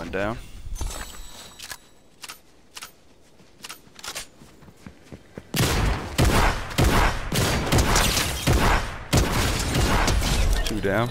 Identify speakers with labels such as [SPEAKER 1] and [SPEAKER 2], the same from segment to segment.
[SPEAKER 1] One down. Two down.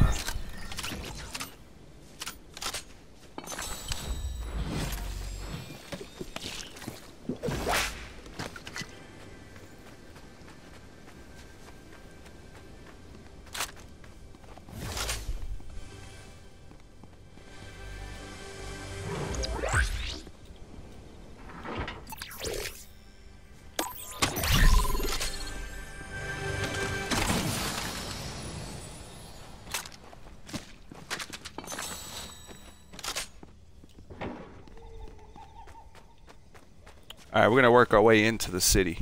[SPEAKER 1] Alright, we're gonna work our way into the city.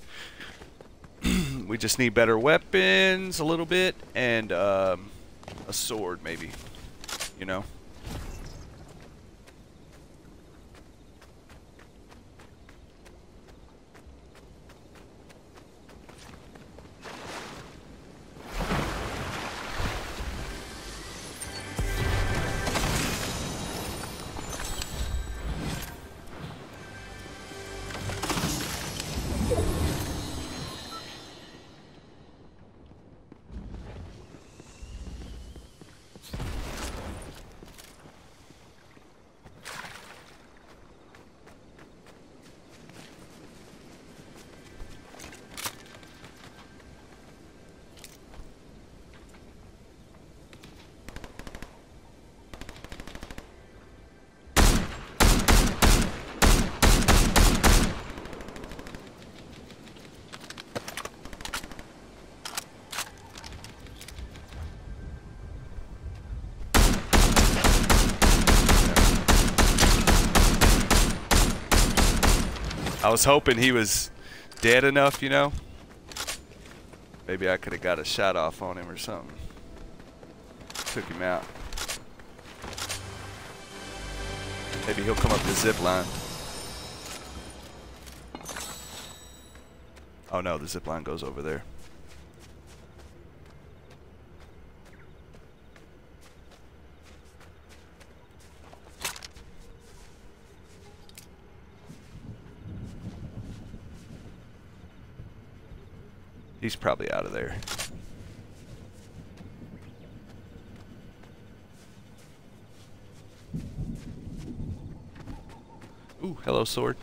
[SPEAKER 1] We just need better weapons a little bit, and a sword maybe, you know? I was hoping he was dead enough, you know? Maybe I could have got a shot off on him or something. Took him out. Maybe he'll come up the zip line. Oh no, the zip line goes over there. He's probably out of there. Ooh, hello, sword.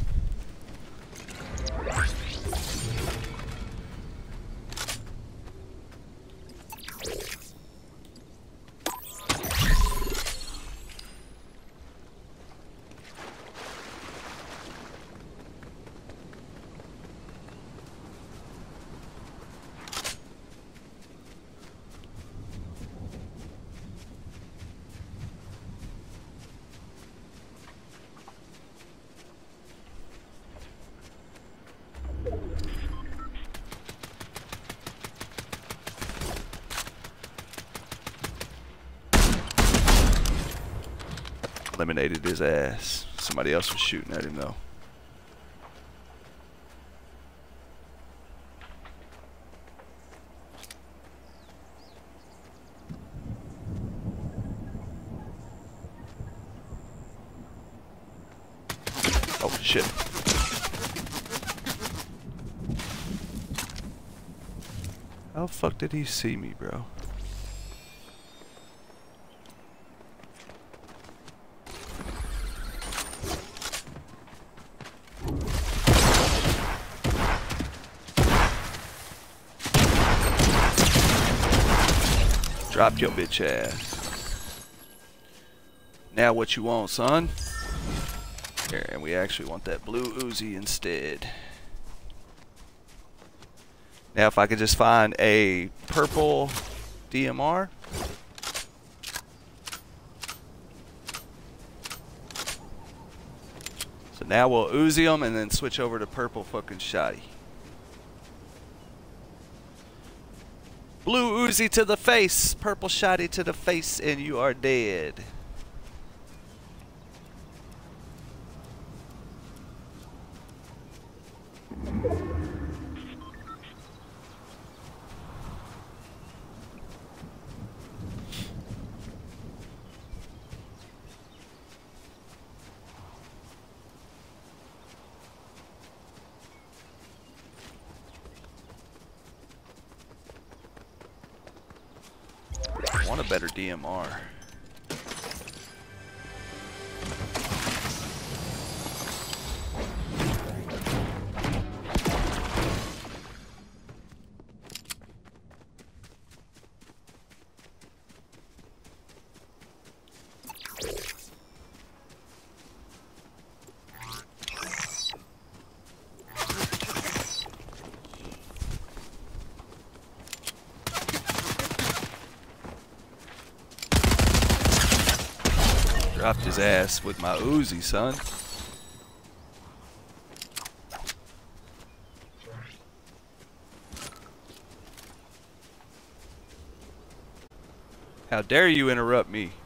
[SPEAKER 1] Eliminated his ass. Somebody else was shooting at him though. Oh shit. How the fuck did he see me, bro? Drop your bitch ass. Now what you want, son? Here, and we actually want that blue Uzi instead. Now if I could just find a purple DMR. So now we'll Uzi them and then switch over to purple fucking shotty. Blue Uzi to the face, purple shotty to the face, and you are dead. better DMR. Dropped his ass with my Uzi, son. How dare you interrupt me?